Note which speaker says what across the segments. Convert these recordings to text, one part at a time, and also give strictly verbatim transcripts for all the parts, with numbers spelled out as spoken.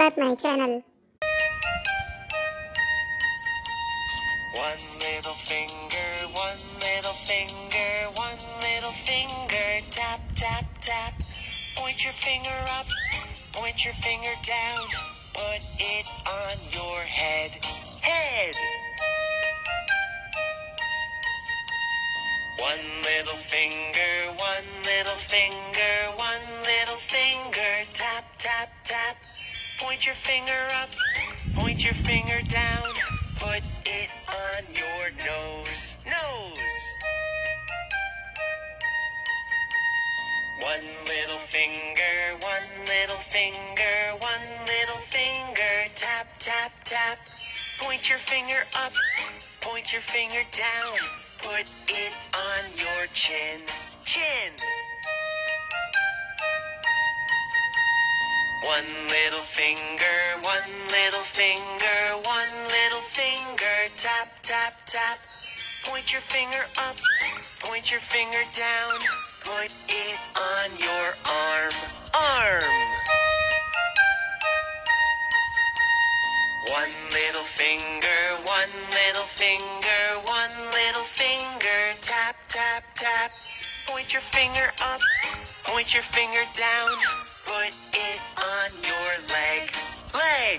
Speaker 1: subscribe my channel.
Speaker 2: One little finger, one little finger, one little finger, tap, tap, tap. Point your finger up, point your finger down, put it on your head, head. One little finger, one little finger, one little finger, tap, tap, tap. Point your finger up, point your finger down, put it on your nose, nose. One little finger, one little finger, one little finger, tap, tap, tap. Point your finger up, point your finger down, put it on your chin, chin. One little finger, one little finger, one little finger, tap, tap, tap. Point your finger up, point your finger down, put it on your arm, arm. One little finger, one little finger, one little finger, tap, tap, tap. Point your finger up, point your finger down, put it on your leg, leg.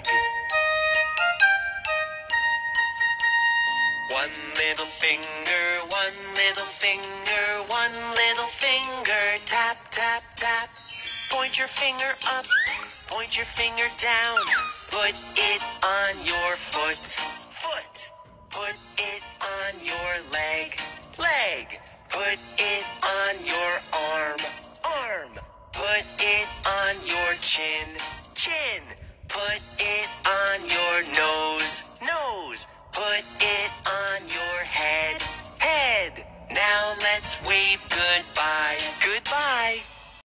Speaker 2: One little finger, one little finger, one little finger, tap, tap, tap. Point your finger up, point your finger down, put it on your foot, foot. Put it on your leg, leg. Put it on your arm, arm. Put it on your chin, chin. Put it on your nose, nose. Put it on your head, head. Now let's wave goodbye, goodbye.